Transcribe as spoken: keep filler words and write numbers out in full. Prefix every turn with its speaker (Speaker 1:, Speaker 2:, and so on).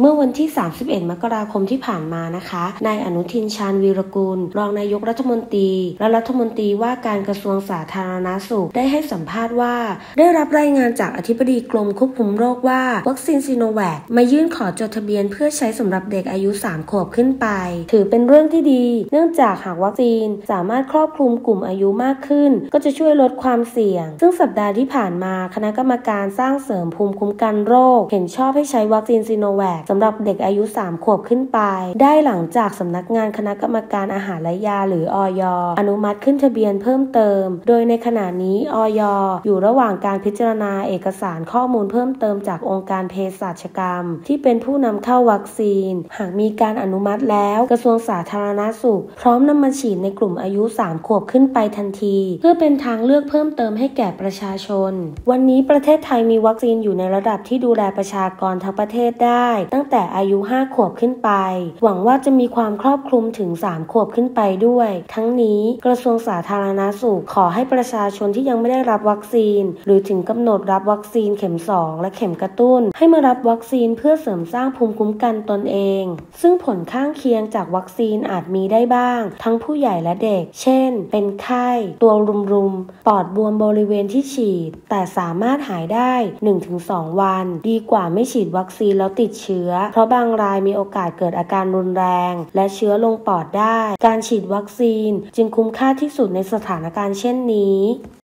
Speaker 1: เมื่อวันที่ สามสิบเอ็ด มกราคมที่ผ่านมานะคะ นายอนุทิน ชาญวีรกูล รองนายกรัฐมนตรีและรัฐมนตรีว่าการกระทรวงสาธารณสุขได้ให้สัมภาษณ์ว่าได้รับรายงานจากอธิบดีกรมควบคุมโรคว่าวัคซีนซิโนแวคมายื่นขอจดทะเบียนเพื่อใช้สำหรับเด็กอายุ สาม ขวบขึ้นไปถือเป็นเรื่องที่ดีเนื่องจากหากวัคซีนสามารถครอบคลุมกลุ่มอายุมากขึ้นก็จะช่วยลดความเสี่ยงซึ่งสัปดาห์ที่ผ่านมาคณะกรรมการสร้างเสริมภูมิคุ้มกันโรคเห็นชอบให้ใช้วัคซีนซิโนแวคสำหรับเด็กอายุ สาม ขวบขึ้นไปได้หลังจากสำนักงานคณะกรรมการอาหารและยาหรืออย.อนุมัติขึ้นทะเบียนเพิ่มเติมโดยในขณะนี้อย.อยู่ระหว่างการพิจารณาเอกสารข้อมูลเพิ่มเติมจากองค์การเภสัชกรรมที่เป็นผู้นำเข้าวัคซีนหากมีการอนุมัติแล้วกระทรวงสาธารณสุขพร้อมนำมาฉีดในกลุ่มอายุ สาม ขวบขึ้นไปทันทีเพื่อเป็นทางเลือกเพิ่มเติมให้แก่ประชาชนวันนี้ประเทศไทยมีวัคซีนอยู่ในระดับที่ดูแลประชากรทั้งประเทศได้ตั้งแต่อายุ ห้า ขวบขึ้นไปหวังว่าจะมีความครอบคลุมถึง สาม ขวบขึ้นไปด้วยทั้งนี้กระทรวงสาธารณสุขขอให้ประชาชนที่ยังไม่ได้รับวัคซีนหรือถึงกำหนดรับวัคซีนเข็มสองและเข็มกระตุ้นให้มารับวัคซีนเพื่อเสริมสร้างภูมิคุ้มกันตนเองซึ่งผลข้างเคียงจากวัคซีนอาจมีได้บ้างทั้งผู้ใหญ่และเด็กเช่นเป็นไข้ตัวรุมๆปอดบวมบริเวณที่ฉีดแต่สามารถหายได้ หนึ่งถึงสอง วันดีกว่าไม่ฉีดวัคซีนแล้วติดเชื้อเพราะบางรายมีโอกาสเกิดอาการรุนแรงและเชื้อลงปอดได้การฉีดวัคซีนจึงคุ้มค่าที่สุดในสถานการณ์เช่นนี้